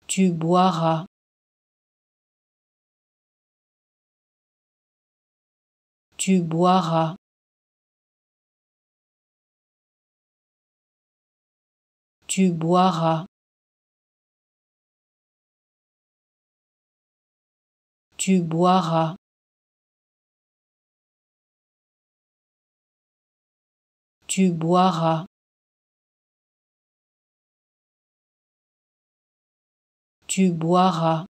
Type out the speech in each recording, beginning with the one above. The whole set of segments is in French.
Tu boiras. Tu boiras. Tu boiras. Tu boiras. Tu boiras. Tu boiras.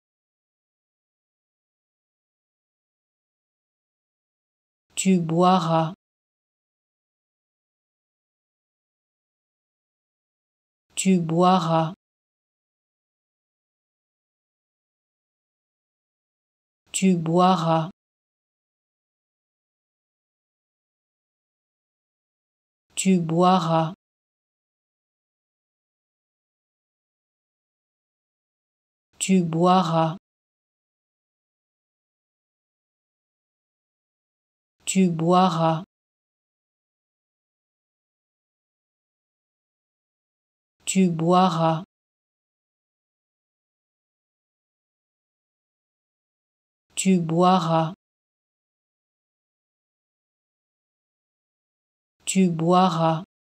Tu boiras. Tu boiras. Tu boiras. Tu boiras. Tu boiras. Tu boiras. Tu boiras. Tu boiras. Tu boiras.